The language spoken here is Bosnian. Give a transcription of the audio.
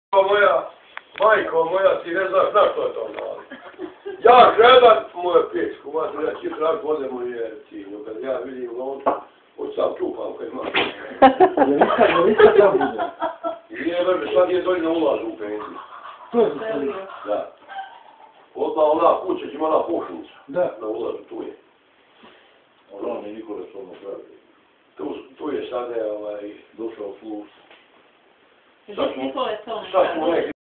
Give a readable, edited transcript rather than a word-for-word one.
Moja, majko moja, ti ne znaš na što je to nalazi. Ja gledam moju pičku, matru, ja ću trak vode moje cinju, kad ja vidim lovcu, od sam čupam kad imam. Ja nisam tam vidio. Nije vrbe, sad je dolje na ulazu u penziju. To je zastavio. Da. Odmah ona kuća će mala pošnica. Da. Na ulazu, tu je. Ono mi Nikola Solno pravi. Tu je sada Došao plus. Sad smo rekli